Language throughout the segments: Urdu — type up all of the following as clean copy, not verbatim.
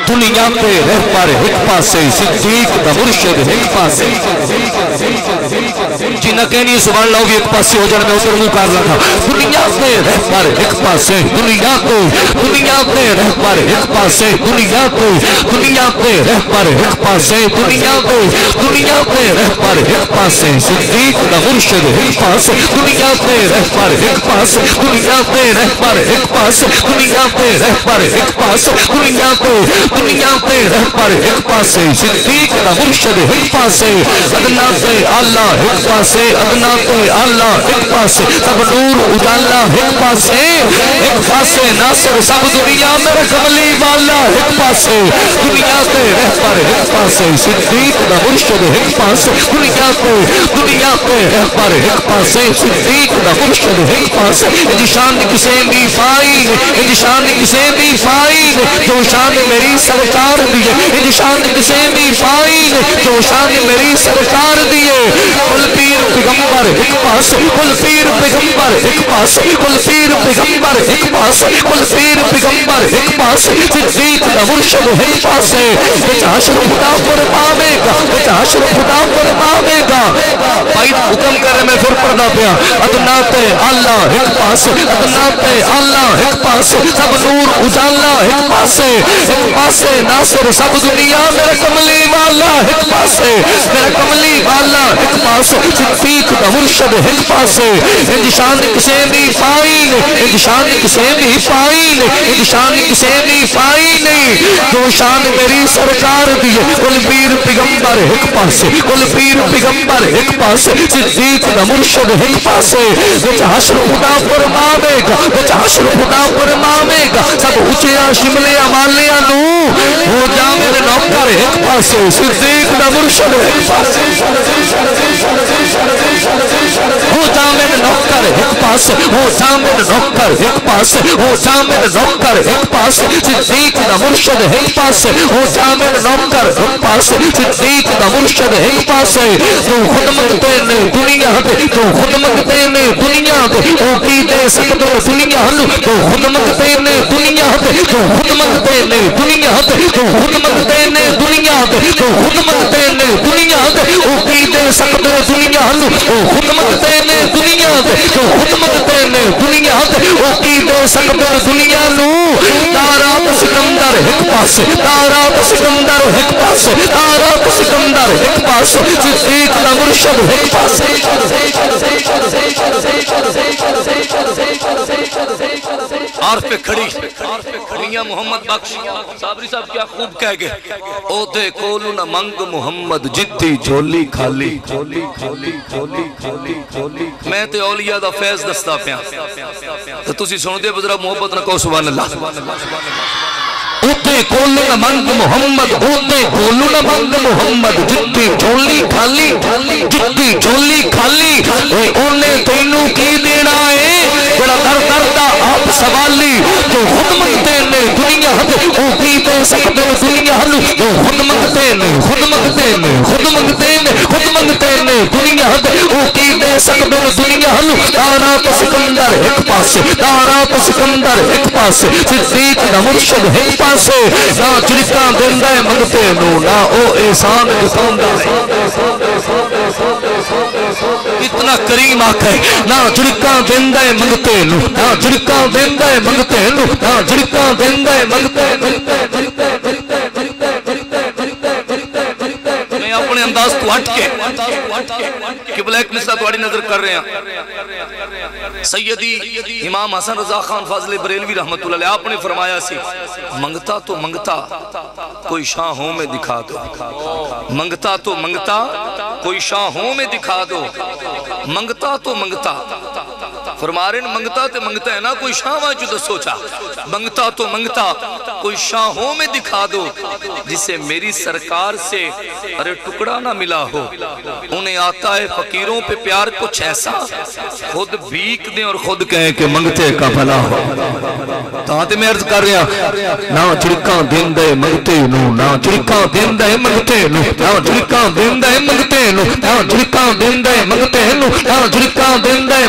دنیا کے رہبر ایک پاسے صدیق دا مرشد ایک پاسے جنہ کہنی سبحان اللہ بھی ایک پاسے ہو جانے میں اتر مو کر لگا دنیا کے رہبر ایک پاسے دنیا کے رہبر ایک پاسے دنیا کے رہبر ایک پاسے دنیا کے رہبر ایک پاسے صدیق دا مرشد ایک پاسے دنیا کے رہبر ایک پاسے دنیا کے رہبر ایک پاسے دنیا کے رہبر ایک پاسے دنیا کے رہبر ایک پاسے صدیق دا مرشد ایک پاسے ادنا سے اللہ ایک پاسے ادنا سے اللہ ایک پاسے سب نور اجالا ایک پاسے ناصر سب دنیا میرے کملی والا ایک پاسے دنیا کے رہبر ایک پاسے صدیق دا مرشد ایک پاسے دنیا کے رہبر ایک پاسے صدیق دا مرشد ایک پاسے شان کسے بھی فائن شان کسے بھی فائن جو شان میری سرکار دیے شان کسے بھی فائن جو شان میری سرکار دیے کل پیر پیغمبر ایک پاسے کل پیر پیغمبر ایک پاسے کل پیر پیغمبر ایک پاسے کل پیر پیغمبر ایک پاسے صدیق دا مرشد ایک پاسے حشر خدا پر پاوے گا حشر خدا پر پاوے گا بھائی حکم کر رہے میں پھر پڑھنا پیا ادنات اللہ ایک پاسے ادنات اللہ ایک پاسے سب نور اجالا ایک پاسے ناصر سب دنیا میرا کملی والا ایک پاسے میرا کملی والا ایک پاسے صدیق دا مرشد ایک پاسے شان کسے بھی فائن شان کسے بھی فائن شان کسے بھی فائن جو شان میری سرکار دیے کل پیر پیغمبر ایک پاسے کل پیر پیغمبر ایک پاسے صدیق دا مرشد ایک پاسے حشر خدا پر ماوے گا حشر خدا پر ماوے گا سب اچھیا شملے امالیاں نو ہو جا میرے نوکر ایک پاسے صدیق دا مرشد ایک پاسے ہو جا میرے نوکر ایک پاسے ہو جا میرے نوکر ایک پاسے ہو جا میرے نوکر ایک پاسے صدیق دا مرشد ایک پاسے ہو جا میرے نوکر ایک پاسے صدیق دا مرشد ایک پاسے تو خود منگتے نے دنیا دے تو خود منگتے نے دنیا دے او کی دے سکتے دنیا ہلو تو خود منگتے نے دنیا دے تو خود منگتے نے دنیا دے تو خود منگتے نے دنیا دے تو خود منگتے نے دنیا دے او کی دے سکتے دنیا ہلو تو خود منگتے نے دنیا دے تو خود منگتے نے دنیا دے او کی دے سکتے دنیا نو تارات سکندر ایک پاسے تارات سکندر ایک پاسے تارات سکندر ایک پاسے صدیق دا مرشد ایک پاسے عارف پہ کھڑی میاں محمد بخش صابری صاحب کیا خوب کہہ گئے او دے کولو نہ منگ محمد جدی جھولی کھالی میں تے اولیاء دا فیض دستا پیا تو تسی سن دے بزرگ محبت نہ کہو سبحان اللہ اوتے کولو نہ منگ محمد اوتے کولو نہ منگ محمد جدی جھولی کھالی جدی جھولی کھالی انہیں تینوں کی دینا ہے بڑا دردہ آپ سوالی جو خود منگتے نے دنیا دے او کی دے سکتے دنیا ہلو جو خود منگتے نے خود منگتے نے خود منگتے نے خود منگتے نے دنیا دے او کی دے سکتے دنیا ہلو تارات سکندر ایک پاسے تارات سکندر ایک پاسے صدیق دا مرشد ایک پاسے نہ چرکاں دیندہ منگتے نو نہ او احسان دکھاندہ اتنا کریم آکھے نہ چرکاں دیندہ منگتے نو نہ چرکاں دیندہ منگتے نو نہ چرکاں دیندہ منگتے میں اپنے انداز تو ہٹ کے قبلہ ایک نسلہ توڑی نظر کر رہے ہیں سیدی امام حسن رضا خان فاضل بریلوی رحمت اللہ علیہ آپ نے فرمایا سی منگتا تو منگتا کوئی شاہوں میں دکھا دو منگتا تو منگتا کوئی شاہوں میں دکھا دو منگتا تو منگتا فرما رہے ہیں منگتا تے منگتا ہے نا کوئی شاہ واجو دا سوچا منگتا تو منگتا کوئی شاہوں میں دکھا دو جسے میری سرکار سے ارے ٹکڑا نہ ملا ہو انہیں آتا ہے فقیروں پہ پیار کچھ ایسا خود بھیک دیں اور خود کہیں کہ منگتے کا بھلا ہو تاہتے میں عرض کر رہا نا چڑکاں دن دے منگتے نو نا چڑکاں دن دے منگتے نو نا چڑکاں دن دے منگتے نو نا چڑکاں دن دے منگتے نو نا چڑکاں دن دے منگتے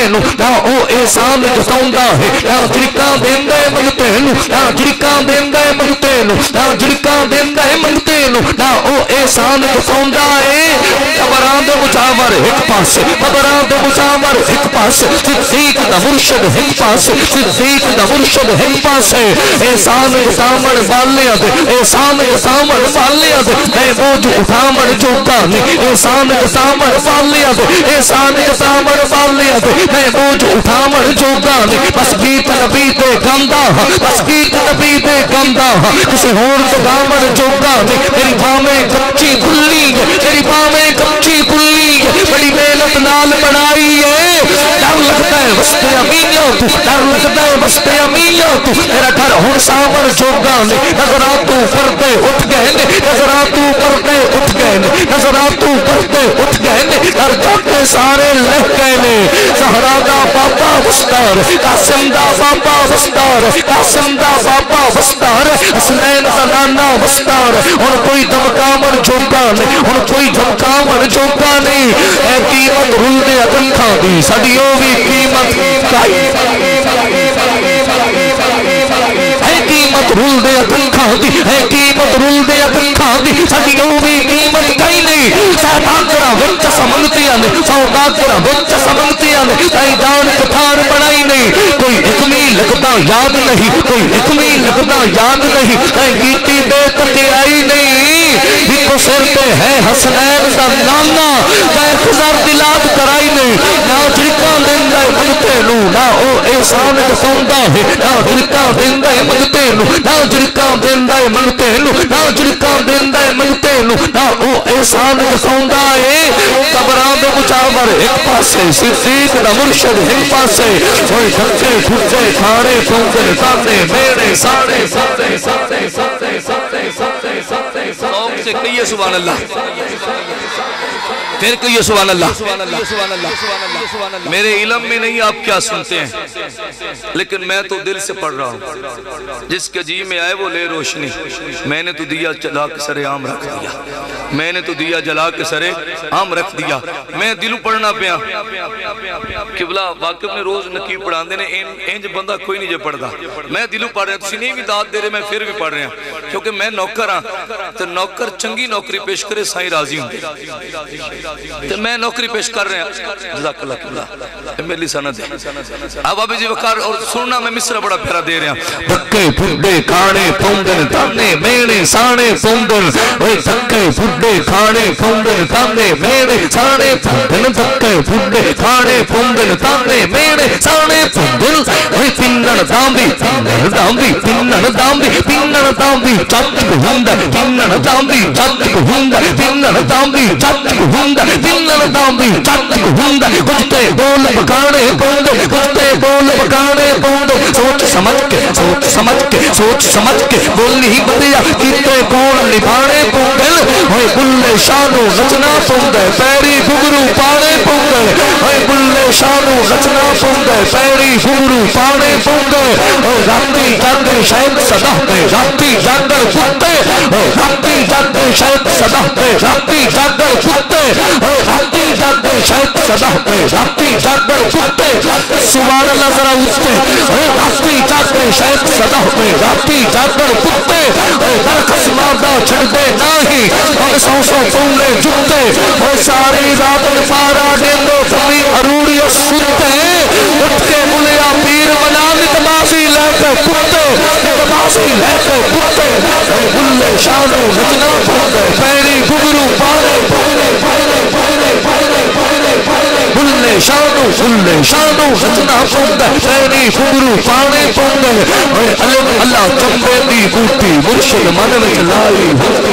نو نہ او احسان جتاؤندا ہے نہ جھڑکاں دیندا ہے منگتے نو نہ جھڑکاں دیندا ہے منگتے نو نہ جھڑکاں دیندا ہے منگتے نو نہ او احسان جتاؤندا ہے قبراں دے مجاور ایک پاسے قبراں دے مجاور ایک پاسے صدیق دا مرشد ایک پاسے صدیق دا مرشد ایک پاسے احسان جتاون والیاں دے احسان جتاون والیاں دے میں بوجھ اٹھاون جوگا نہیں احسان جتاون والیاں دے احسان جتاون والیاں دے میں بوجھ اٹھاون جوگا نہیں بس گیت نبی دے گندا ہاں بس گیت نبی دے گندا ہاں کسی ہور تے گاون جوگا نہیں میری بھاویں کچی کھلی ہے میری بھاویں کچی کھلی ہے بڑی محنت نال بنائی ہے ڈر لگتا ہے وسط امیاں تو ڈر لگتا ہے وسط امیاں تو میرا گھر ہن ساون جوگا نہیں نظرات تو پردے اٹھ گئے نے نظرات تو پردے اٹھ گئے نے نظرات تو پردے اٹھ گئے نے گھر جاتے سارے لہ گئے نے زہرا دا بابا وستار قاسم دا بابا وستار قاسم دا بابا وستار حسنین دا نانا وستار ہن کوئی دمکاون جوگا نہیں ہن کوئی دمکاون جوگا نہیں اے قیمت رول دے اکھاں دی ساڈی او وی قیمت کائی اے قیمت رول دے اکھاں دی اے قیمت رول دے اکھاں دی ساڈی او وی قیمت کائی نہیں ساڈا وچ سمنگتیاں نے سودا کرا وچ سمنگتیاں نے تائی جان کٹھار بنائی نہیں کوئی حکمی لگتا یاد نہیں کوئی حکمی لگتا یاد نہیں تائی گیتی دے تک آئی نہیں ایک سر پہ ہے حسنین دا نانا تائی خزار دلات کرائی نہیں نہ جھڑکاں دیندہ منگتے نو نہ او احسان جسوندا ہے نہ جھڑکاں دیندہ منگتے نو نہ جھڑکاں دیندہ منگتے نو نہ جھڑکاں دیندہ منگتے نو نہ او احسان جسوندا ہے قبراں دے مجاور ایک پاسے صدیق دا مرشد ایک پاسے کوئی دھکے کھجے کھاڑے پونگے تانے میرے ساڑے ساڑے ساڑے ساڑے ساڑے ساڑے ساڑے قوم سے کہیے سبحان اللہ پھر کہیے سبحان اللہ میرے علم میں نہیں آپ کیا سنتے ہیں لیکن میں تو دل سے پڑھ رہا ہوں جس کے جی میں آئے وہ لے روشنی میں نے تو دیا جلا کے سرے عام رکھ دیا میں نے تو دیا جلا کے سرے عام رکھ دیا میں دلوں پڑھنا پیا قبلہ واقف نے روز نقیب پڑھان دینے انج بندہ کوئی نہیں جے پڑھ دا میں دلوں پڑھ رہا ہوں تسی نہیں بھی داد دے رہے میں پھر بھی پڑھ رہا ہوں کیونکہ میں نوکر ہاں تو نوکر چنگی نوکری پیش کرے سائیں راضی ہوں تو میں نوکری پیش کر رہے ہیں جزاک اللہ قبلہ میری سند ہے اب ابھی جی وقار اور سننا میں مصرہ بڑا پیرا دے رہا ہوں دھکے پھڈے کھانے پوندن تانے مینے سانے پوندن وے دھکے پھڈے کھانے پوندن تانے مینے سانے پوندن دھکے پھڈے کھانے پوندن تانے مینے سانے پوندن وے پنن دامبی پنن دامبی پنن دامبی پنن دامبی چچ ہوندا پنن دامبی چچ ہوندا پنن دامبی چچ ہوندا پنن دامبی چچ ہوندا کتے بول بکانے پوندے کتے بول بکانے پوندے سوچ سمجھ کے سوچ سمجھ کے سوچ سمجھ کے بولنی ہی بدیا کتے بول نبھانے پوندے ہوئے بلے شانو رچنا پوندے پیری گھگرو پانے پوندے ہوئے بلے شانو رچنا پوندے پیری گھگرو پانے پوندے راتی جاندر شاید صدا پہ راتی جاندر کتے راتی جاندر شاید صدا پہ راتی جاندر کتے راتی جاندر شاید صدا پہ راتی جاندر کتے سبحان اللہ ذرا اٹھتے راتی جاندر شاید صدا پہ راتی جاندر کتے در قسمادہ چھڑ دے ناہی ہم سو سو پولے جھتے ساری رات پارا دیندو تمی اروڑی سنتے اٹھ کے ملیا پیر منالی تماسی لے کے کتے تماسی لے کے کتے بلے شانو رچنا پوندے پیری گھگرو پانے بلے شانو رچنا پوندے پیری گھگرو پانے پوندے اللہ چمبے دی بوٹی مرشد من وچ لائی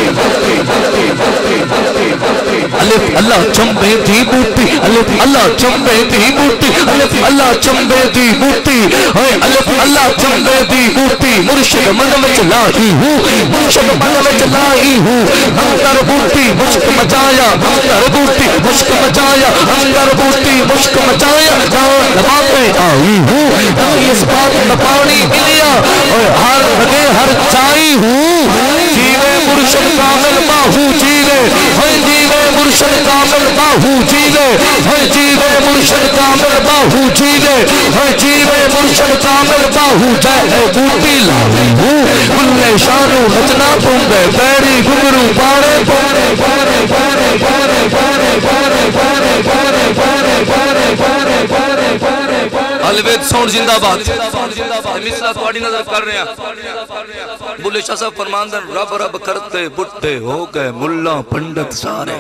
اللہ چمبے دی بوٹی اللہ چمبے دی بوٹی اللہ چمبے دی بوٹی اللہ چمبے دی بوٹی مرشد من وچ لائی ہوں مرشد من وچ لائی ہوں اندر بوٹی مشک مچایا اندر بوٹی مشک مچایا اندر بوٹی مشک مچایا جان لباتے آئی ہوں اس بات میں پانی ملیا ہر لگے ہر چائی ہوں جیوے مرشد کامل باہو جیوے جیوے مرشد کامل باہو باہو جیوے جیوے مرشد کامل باہو جیوے جیوے مرشد کامل باہو جائے بوٹی لائی ہوں بلے شانو نچنا پونگے پیری گھنگرو پاڑے پاڑے پاڑے پاڑے پاڑے پاڑے پاڑے پاڑے پاڑے پاڑے پاڑے پاڑے پاڑے پاڑے الوید ساؤنڈ زندہ باد مثلا تواڈی نظر کر رہے ہیں بلے شاہ صاحب فرماندن رب رب کرتے بٹے ہو گئے ملا پنڈت سارے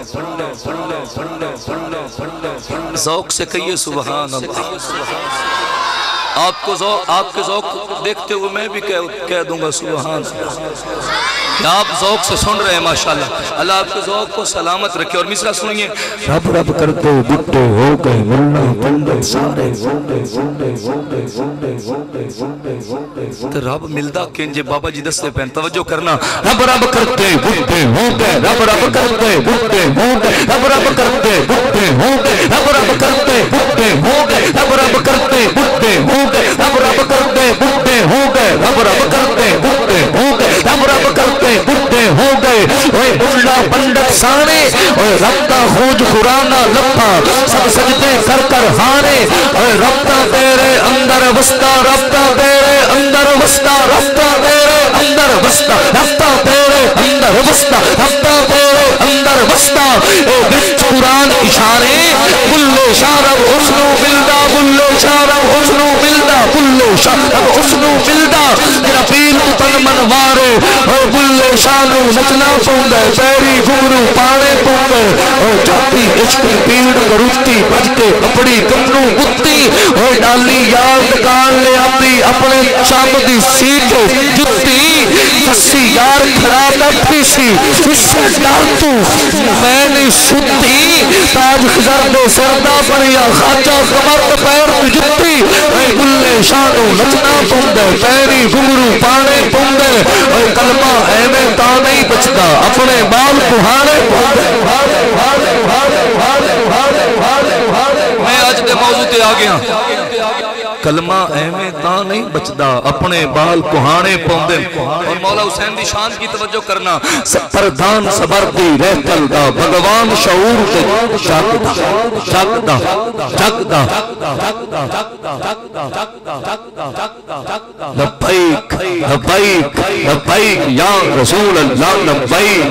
ذوق سے کہیے سبحان اللہ آپ کے ذوق دیکھتے ہوئے میں بھی کہہ دوں گا سبحان اللہ کہ آپ ذوق سے سن رہے ہیں ماشاءاللہ اللہ آپ کے ذوق کو سلامت رکھے اور مصرع سنیے رب رب کرتے بٹے ہو گئے ملا پنڈت سارے تو رب ملدہ کینجے بابا جی دستے پہن توجہ کرنا رب رب کرتے بٹے ہو گئے رب رب کرتے بٹے ہو گئے رب رب کرتے بٹے ہو گئے رب رب کرتے بٹے ہو گئے رب رب کرتے بٹے ہو گئے رب رب کرتے بٹے ہو گئے رب رب کرتے بٹے ہو گئے رب رب کرتے بٹے ہو گئے اوے ملا پنڈت سانے اوے ربتا خوج قرآنہ لپا سب سجدے کر کر ہانے اوے ربتا تیرے اندر وسطہ ربتا تیرے اندر وسطہ ربتا تیرے اندر وسطہ ربتا تیرے اندر وسطہ ربتا تیرے اندر وسطہ اے بچ قرآن اشارے بلے شارب حسنو ملدہ بلے شارب حسنو ملدہ بلے شارب حسنو ملدہ میرا پیر تن منوارے اور بلے شانو نچنا پونگے پیری گھنگرو پاڑے پونگے اور جاتی عشق پیڑ گروتی بج کے اپنی کمنو گتی اور ڈالی یاد کان لے آتی اپنے شام دی سیٹ جتی کسی یار خراب اپنی سی اس سے ڈال تو میں نے ستی تاج خزر دے سردہ پڑیا خاچہ کمر پیر جتی بلے شانو نچنا پونگے پیری گھنگرو پاڑے پونگے اور کلمہ اے میں تا نہیں بچتا اپنے بال کہانے میں آج دے موضوع تے آگیا کلمہ اے میں تا نہیں بچتا اپنے بال کہانے پوندے اور مولا حسین دی شان کی توجہ کرنا پردان صبر دی رہتل دا بھگوان شعور تے جگدا جگدا جگدا لبیک لبیک لبیک یا رسول اللہ لبیک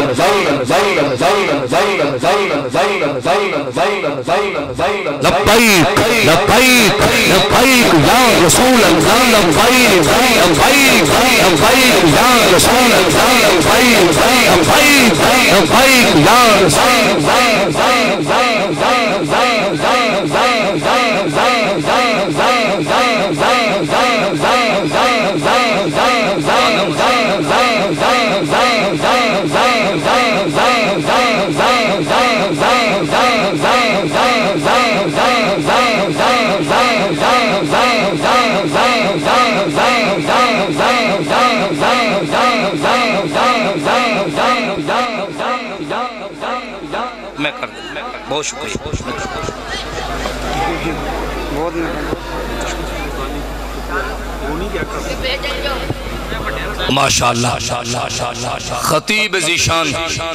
لبیک لبیک لبیک یا رسول اللہ لبیک لبیک لبیک یا رسول اللہ لبیک لبیک لبیک یا رسول میں کر بہت شکریہ ماشاءاللہ خطیب ذیشان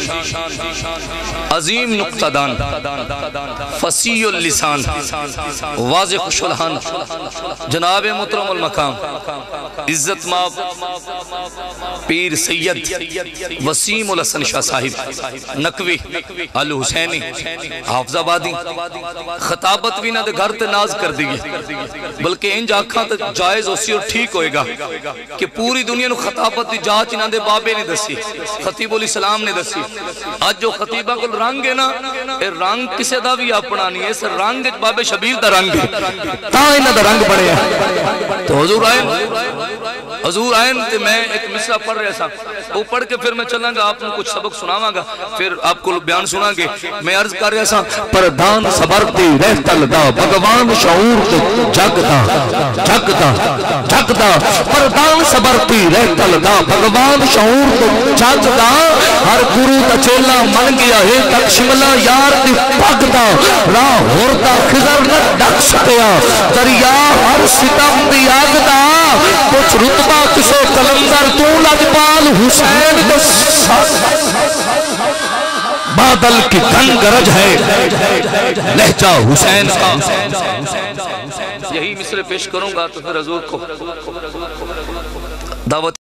عظیم نقطہ دان فصیح اللسان واضح خوشالحان جناب محترم المقام عزت ماب پیر سید وسیم الحسن شاہ صاحب نقوی الحسینی حافظ آبادی خطابت بھی نہ دے گھر تے ناز کر دیئے بلکہ ان جاکھاں تے جائز ہو سی اور ٹھیک ہوئے گا کہ پوری دنیا نو خطابت دی جاچ نہ دے بابے نے دسی خطیب علیہ السلام نے دسی آج جو خطیبہ کو رنگ ہے نا اے رنگ کسے دا بھی اپنا نہیں ہے اس رنگ بابے شبیر دا رنگ ہے تاں انہ دا رنگ بڑے ہیں تو حضور آئین تے میں ایک مصرع پڑھ رہے سا وہ پڑھ کے پھر میں چلاں گا آپ نے کچھ سبق سناواں گا پھر آپ کو بیان سنا گے میں عرض کر رہے سا پردان صبر دی رہتل دا بھگوان شعور تے جگدا جگدا جگدا پردان صبر دی رہتل دا بھگوان شعور تے جگدا ہر گروہ تا چیلا من گیا ہے تک شملہ یار دی پگدا راہ ہورتا خزر نہ ڈک سکیا دریا ہر ستم دی آگدا کچھ رتبہ کسے کلندر تو لجپال حسین بادل کی گن گرج ہے لہجہ حسین کا. یہی مصرع پیش کروں گا تو پھر حضور کو دعوت